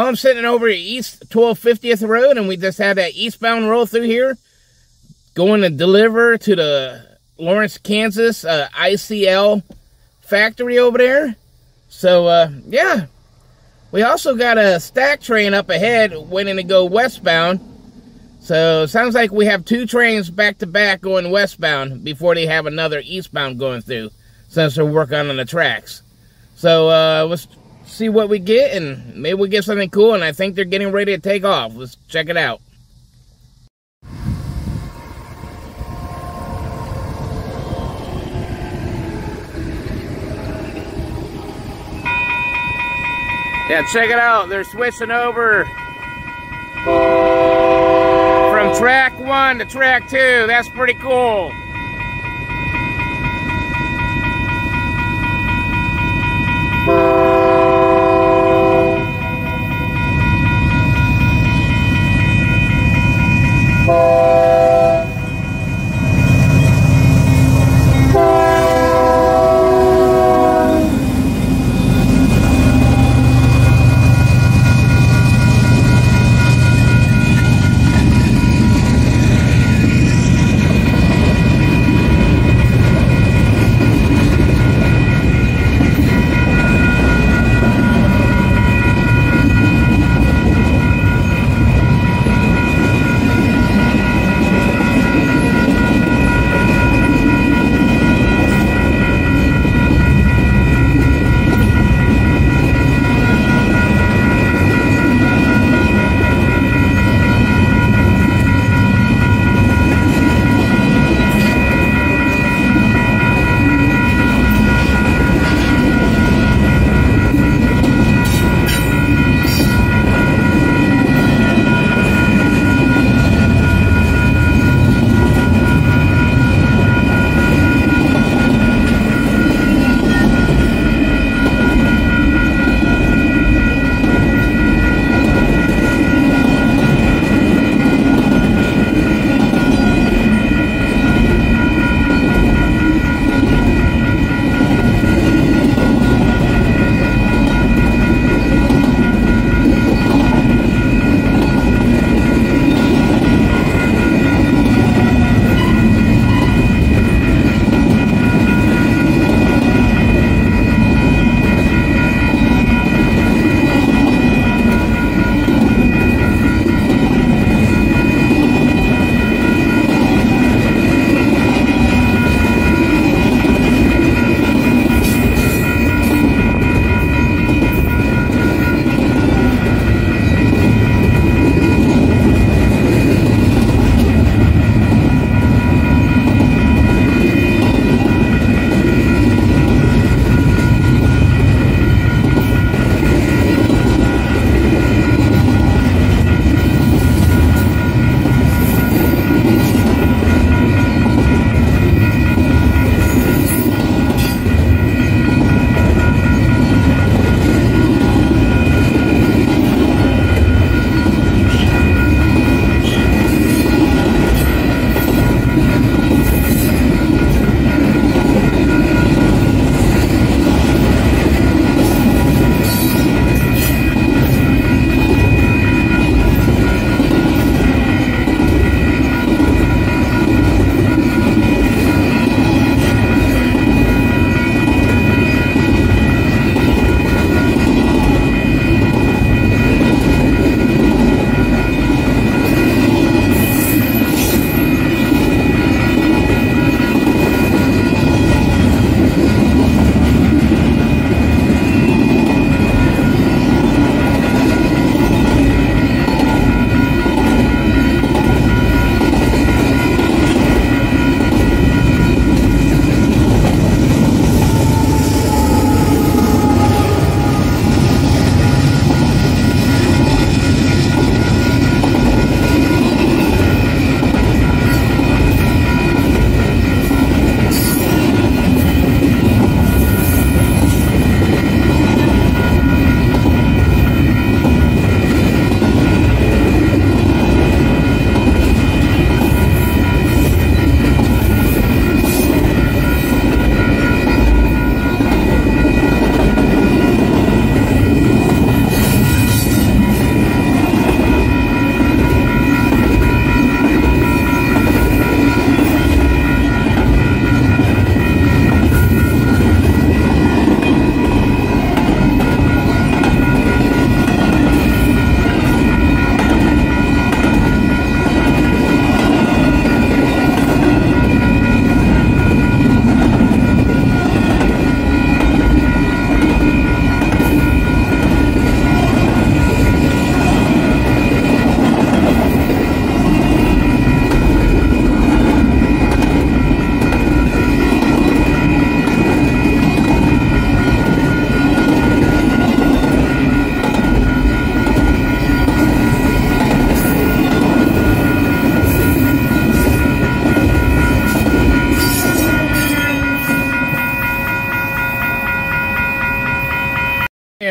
Well, I'm sitting over East 1250th Road, and we just had that eastbound roll through here, going to deliver to the Lawrence, Kansas ICL factory over there. So, yeah. We also got a stack train up ahead waiting to go westbound. So, sounds like we have 2 trains back-to-back going westbound before they have another eastbound going through, since they're working on the tracks. So, let's see what we get, and maybe we get something cool, and I think they're getting ready to take off. Let's check it out. Yeah, check it out. They're switching over from track 1 to track 2. That's pretty cool.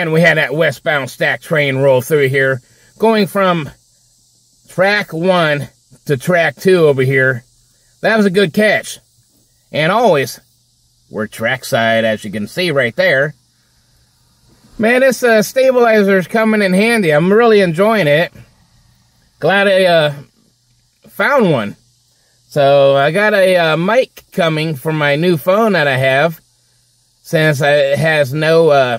Man, we had that westbound stack train roll through here, going from track 1 to track 2 over here. That was a good catch. And always, we're trackside, as you can see right there. Man, this stabilizer is coming in handy. I'm really enjoying it. Glad I found one. So I got a mic coming from my new phone that I have, since it has no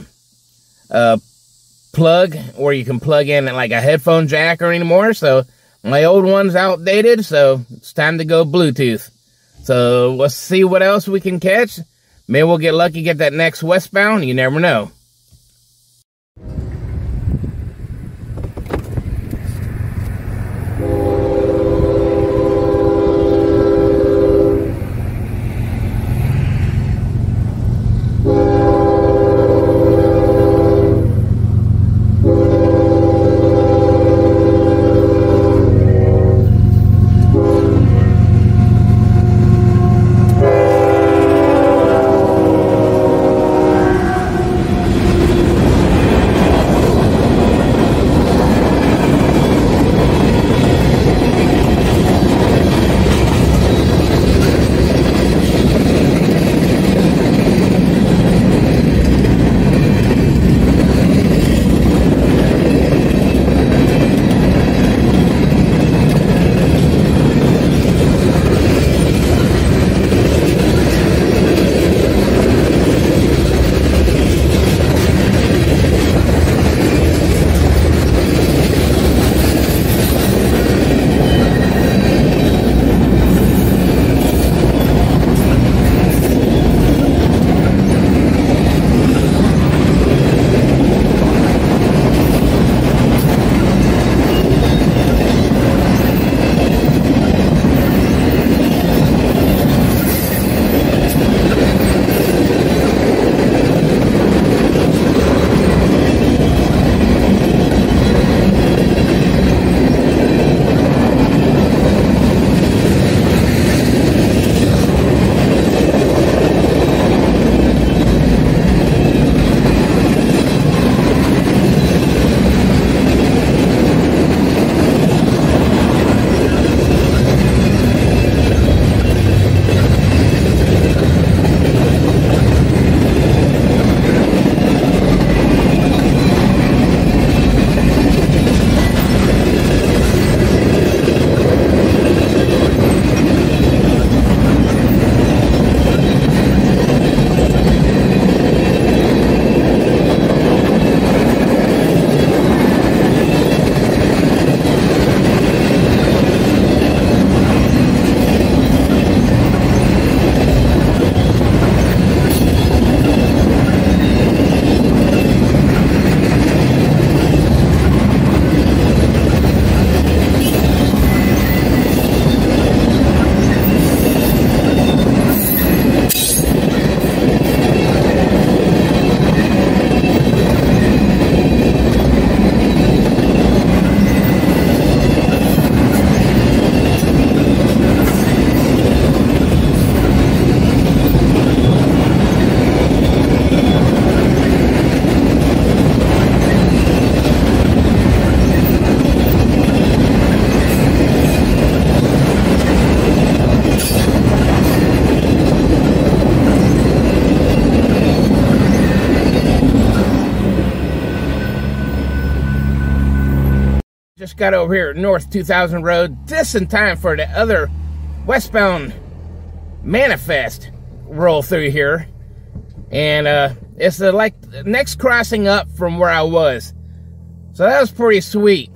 plug where you can plug in like a headphone jack or anymore. So my old one's outdated, so it's time to go Bluetooth. So let's see what else we can catch. Maybe we'll get lucky, get that next westbound. You never know. Just got over here at North 2000 Road, just in time for the other westbound manifest roll through here. And it's the next crossing up from where I was. So that was pretty sweet.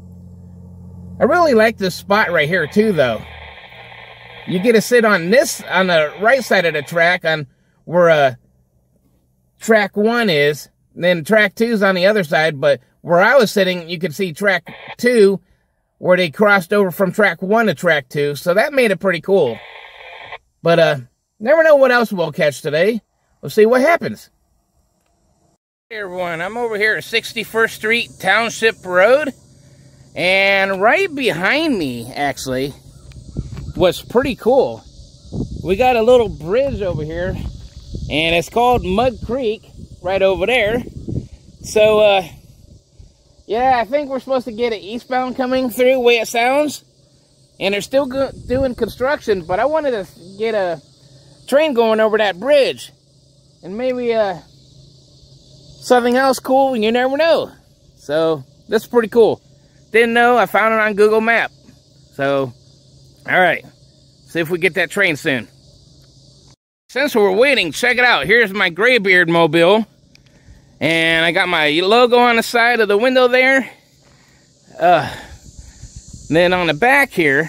I really like this spot right here too, though. You get to sit on the right side of the track, on where track 1 is. And then track 2 is on the other side, but where I was sitting, you could see track 2, where they crossed over from track 1 to track 2. So that made it pretty cool. But never know what else we'll catch today. We'll see what happens. Hey everyone, I'm over here at 61st Street Township Road. And right behind me, actually, was pretty cool. We got a little bridge over here, and it's called Mud Creek, right over there. So, yeah, I think we're supposed to get an eastbound coming through, the way it sounds. And they're still doing construction, but I wanted to get a train going over that bridge. And maybe something else cool, you never know. So, this is pretty cool. Didn't know, I found it on Google Map. So, alright. See if we get that train soon. Since we're waiting, check it out. Here's my Graybeard mobile. And I got my logo on the side of the window there. Then on the back here,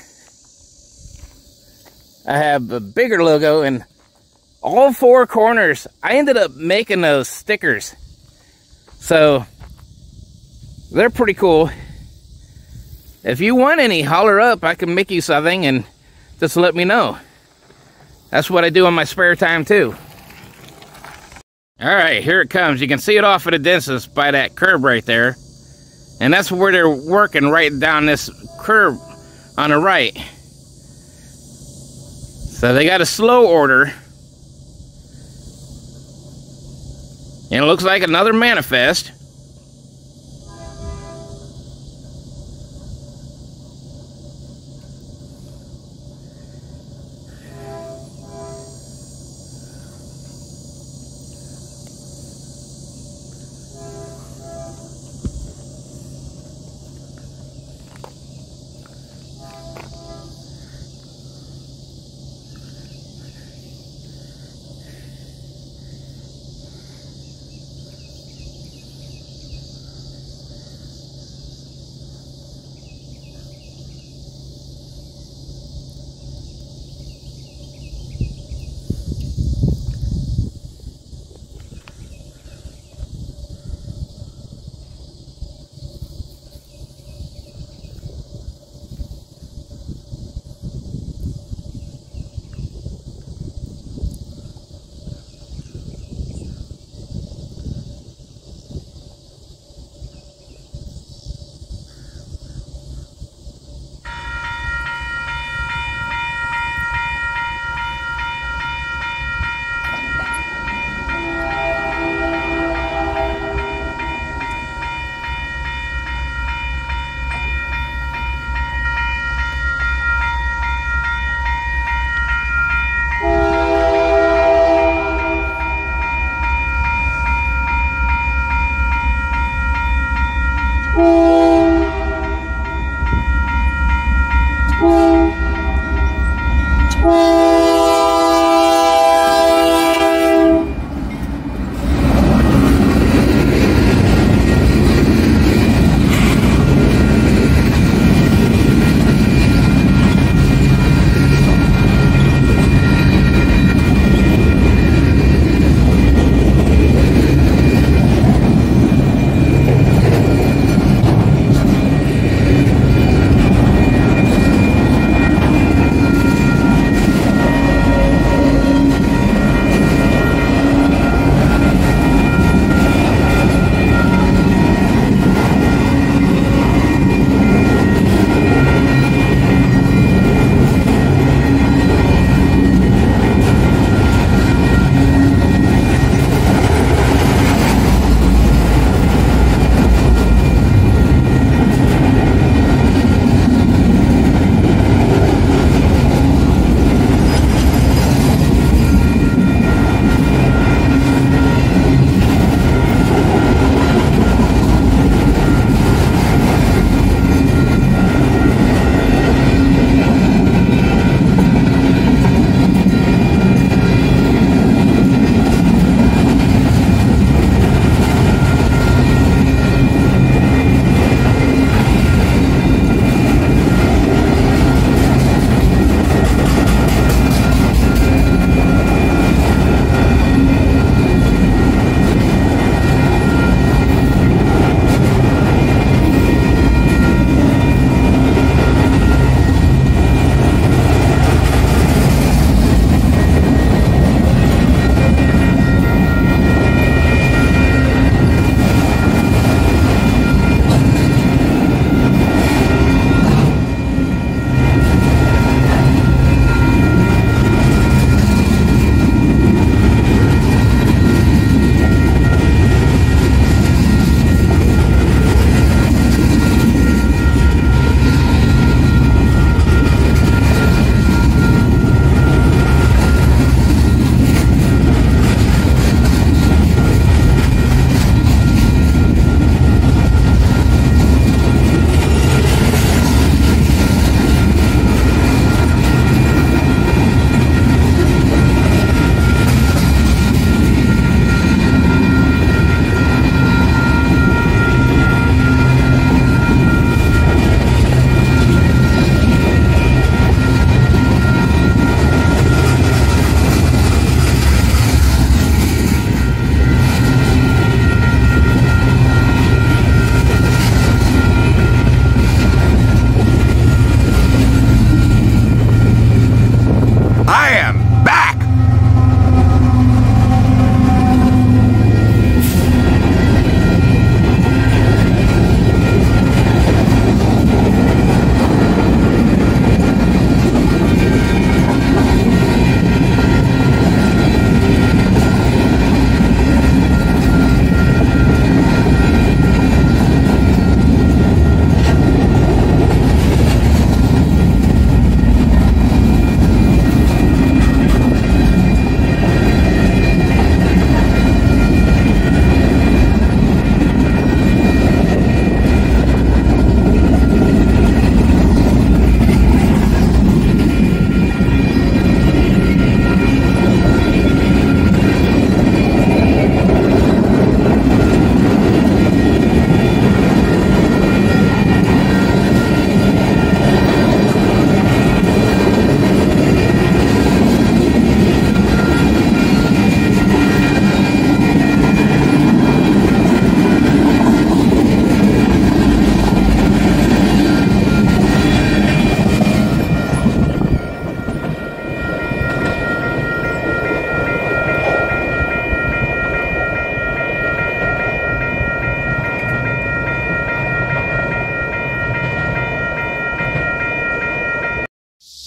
I have a bigger logo, and all four corners, I ended up making those stickers. So, they're pretty cool. If you want any, holler up. I can make you something and just let me know. That's what I do in my spare time too. Alright, here it comes. You can see it off at the distance by that curb right there. And that's where they're working, right down this curb on the right. So they got a slow order. And it looks like another manifest.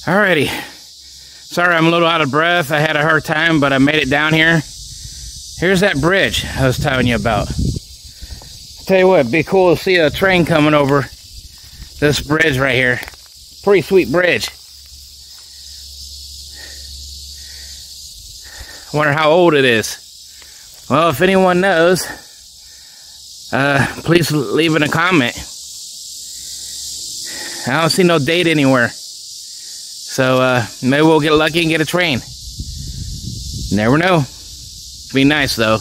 Alrighty. Sorry I'm a little out of breath. I had a hard time, but I made it down here. Here's that bridge I was telling you about. Tell you what, it'd be cool to see a train coming over this bridge right here. Pretty sweet bridge. Wonder how old it is. Well, if anyone knows, please leave in a comment. I don't see no date anywhere. So maybe we'll get lucky and get a train. Never know. Be nice though.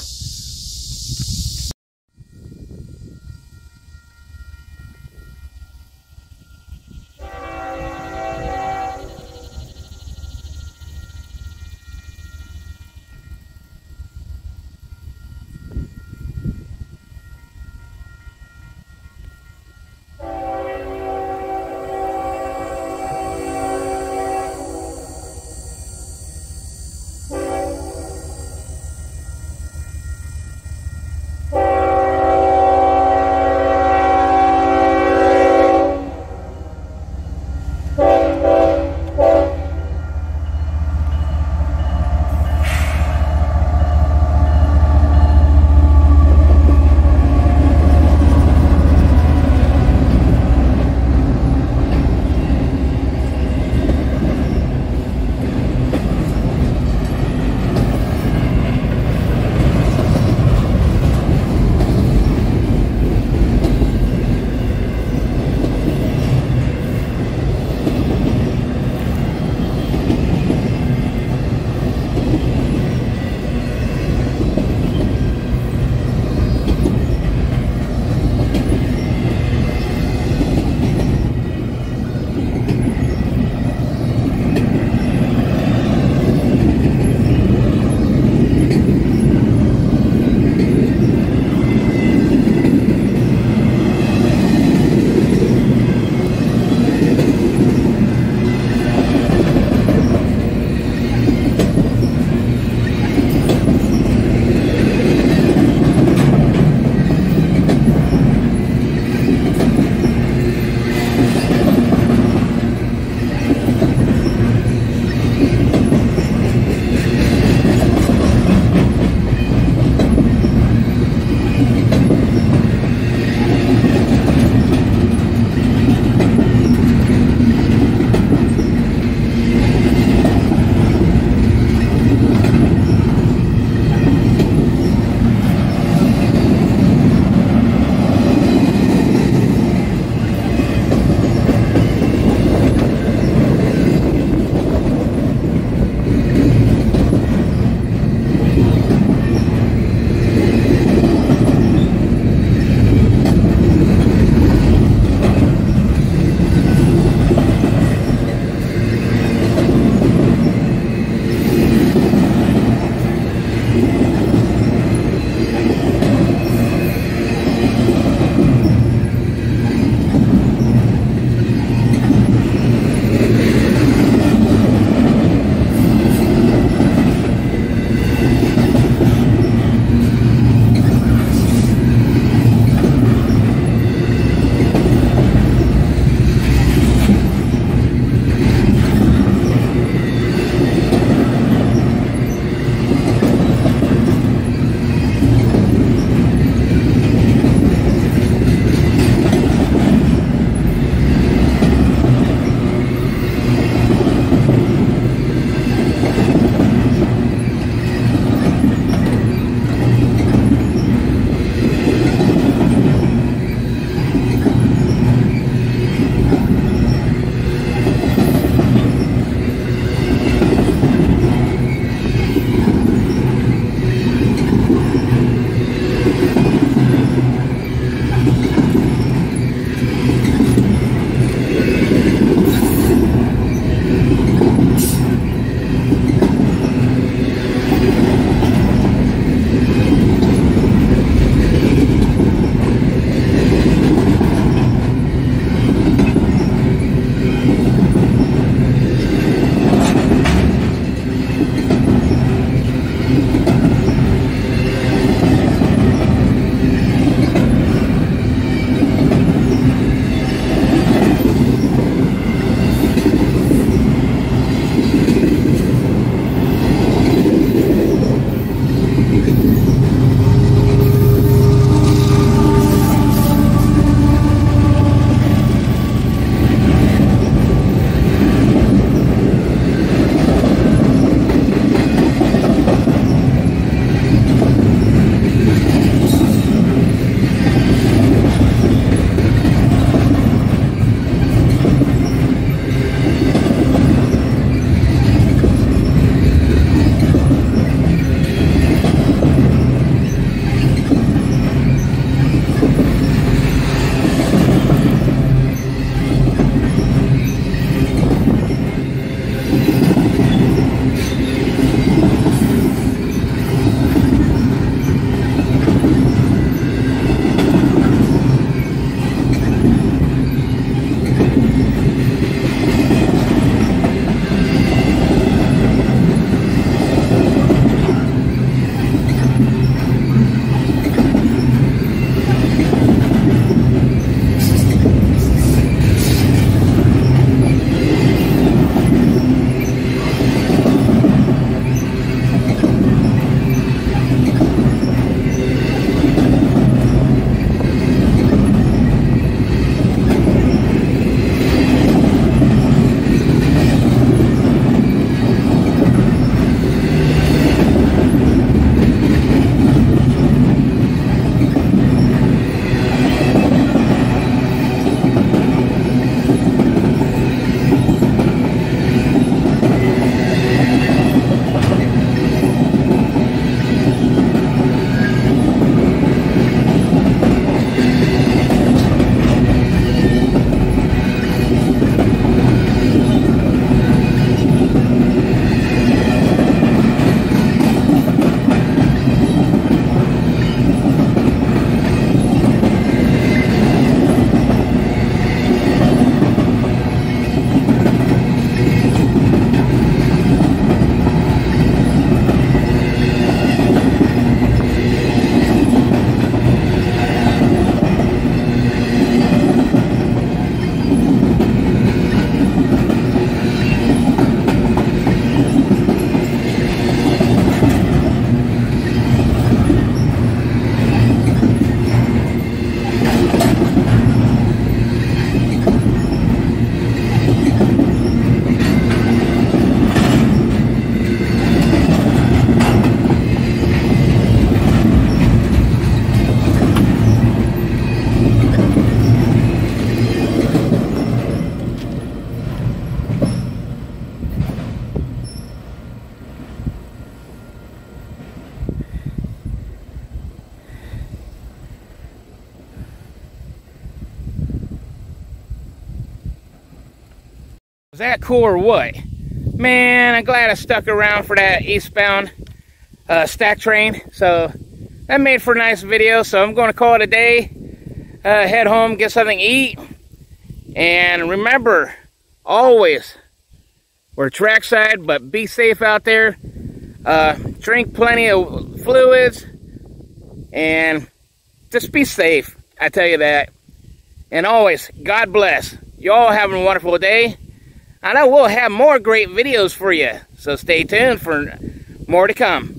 Was that cool or what? Man, I'm glad I stuck around for that eastbound stack train. So that made for a nice video. So I'm going to call it a day. Head home, get something to eat. And remember, always, we're trackside, but be safe out there. Drink plenty of fluids. And just be safe. I tell you that. And always, God bless. You all have a wonderful day. And I will have more great videos for you. So stay tuned for more to come.